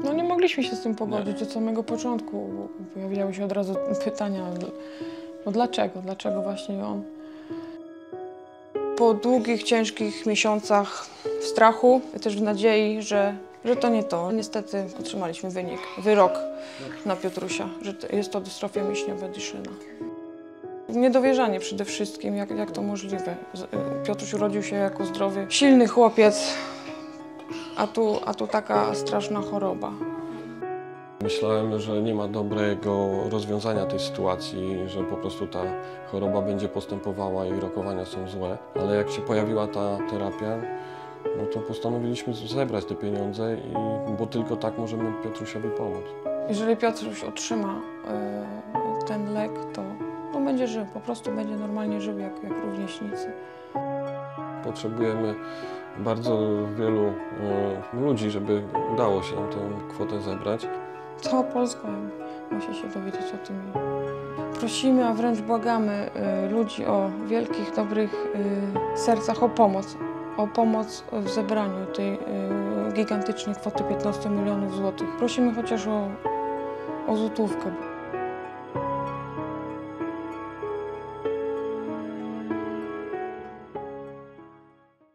No nie mogliśmy się z tym pogodzić od samego początku. Pojawiały się od razu pytania, no dlaczego? Dlaczego właśnie on? Po długich, ciężkich miesiącach strachu, też w nadziei, że to nie to. Niestety otrzymaliśmy wyrok na Piotrusia, że jest to dystrofia mięśniowa Duchenne. Niedowierzanie przede wszystkim, jak to możliwe. Piotruś urodził się jako zdrowy, silny chłopiec, a tu taka straszna choroba. Myślałem, że nie ma dobrego rozwiązania tej sytuacji, że po prostu ta choroba będzie postępowała i rokowania są złe. Ale jak się pojawiła ta terapia, no to postanowiliśmy zebrać te pieniądze, bo tylko tak możemy Piotrusiowi pomóc. Jeżeli Piotruś otrzyma ten lek, to będzie żył, po prostu będzie normalnie żył jak rówieśnicy. Potrzebujemy bardzo wielu ludzi, żeby udało się tę kwotę zebrać. Cała Polska musi się dowiedzieć o tym. Prosimy, a wręcz błagamy ludzi o wielkich, dobrych sercach o pomoc w zebraniu tej gigantycznej kwoty 15 milionów złotych. Prosimy chociaż o złotówkę.